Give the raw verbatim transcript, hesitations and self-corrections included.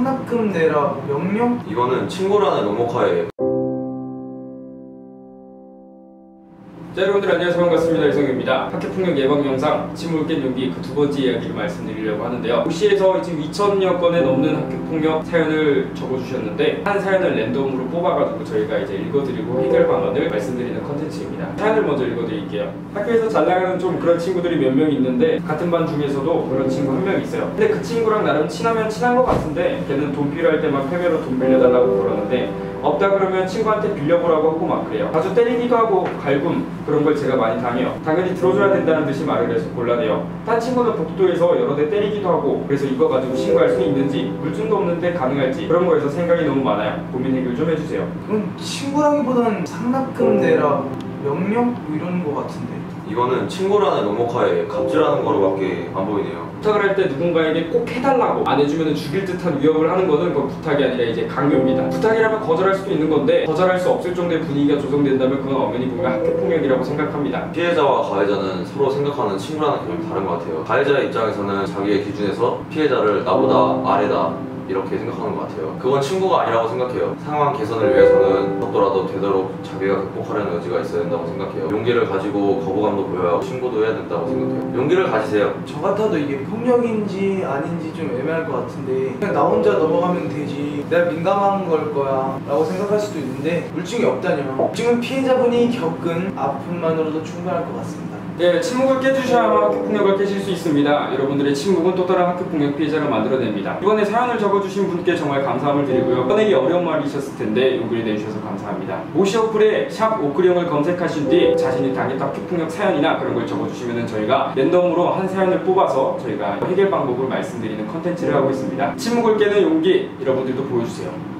상납금 내라 명령? 이거는 친구라는 로모카에. 자, 여러분들 안녕하세요. 반갑습니다. 이성규입니다. 학교폭력 예방 영상 침묵을 깬 용기 그 두 번째 이야기를 말씀드리려고 하는데요. 도시에서 지금 이천여 건에 넘는 학교폭력 사연을 적어주셨는데 한 사연을 랜덤으로 뽑아가지고 저희가 이제 읽어드리고 해결 방안을 말씀드리는 컨텐츠입니다. 사연을 먼저 읽어드릴게요. 학교에서 잘 나가는 좀 그런 친구들이 몇 명 있는데 같은 반 중에서도 그런 친구 한 명 있어요. 근데 그 친구랑 나름 친하면 친한 것 같은데 걔는 돈 필요할 때만 패배로 돈 빌려달라고 그러는데 없다 그러면 친구한테 빌려보라고 하고 막 그래요. 자주 때리기도 하고 갈굼 그런 걸 제가 많이 당해요. 당연히 들어줘야 된다는 듯이 말을 해서 곤란해요. 딴 친구는 복도에서 여러 대 때리기도 하고 그래서 이거 가지고 신고할 수 있는지 물증도 없는데 가능할지 그런 거에서 생각이 너무 많아요. 고민 해결 좀 해주세요. 그건 친구라기보다는 상납금 내라 명령? 뭐 이러는 거 같은데. 이거는 친구라는 로모카에 갑질하는 거로밖에 안 보이네요. 부탁을 할 때 누군가에게 꼭 해달라고 안 해주면 죽일 듯한 위협을 하는 거는 그건 부탁이 아니라 이제 강요입니다. 부탁이라면 거절할 수도 있는 건데 거절할 수 없을 정도의 분위기가 조성된다면 그건 엄연히 보면 학교폭력이라고 생각합니다. 피해자와 가해자는 서로 생각하는 친구라는 개념이 다른 것 같아요. 가해자의 입장에서는 자기의 기준에서 피해자를 나보다 아래다 이렇게 생각하는 것 같아요. 그건 친구가 아니라고 생각해요. 상황 개선을 위해서는 어떻더라도 되도록 자기가 극복하려는 의지가 있어야 된다고 생각해요. 용기를 가지고 거부감도 보여야 하고 신고도 해야 된다고 생각해요. 용기를 가지세요. 저 같아도 이게 폭력인지 아닌지 좀 애매할 것 같은데 그냥 나 혼자 넘어가면 되지 내가 민감한 걸 거야 라고 생각할 수도 있는데 물증이 없다뇨. 물증은 피해자분이 겪은 아픔만으로도 충분할 것 같습니다. 네, 침묵을 깨주셔야만 학교폭력을 깨실 수 있습니다. 여러분들의 침묵은 또 다른 학교폭력 피해자를 만들어냅니다. 이번에 사연을 적어주신 분께 정말 감사함을 드리고요. 꺼내기 어려운 말이셨을 텐데 용기를 내주셔서 감사합니다. 모시 어플에 샵 오크령을 검색하신 뒤 자신이 당했던 학교폭력 사연이나 그런 걸 적어주시면 저희가 랜덤으로 한 사연을 뽑아서 저희가 해결 방법을 말씀드리는 컨텐츠를 하고 있습니다. 침묵을 깨는 용기 여러분들도 보여주세요.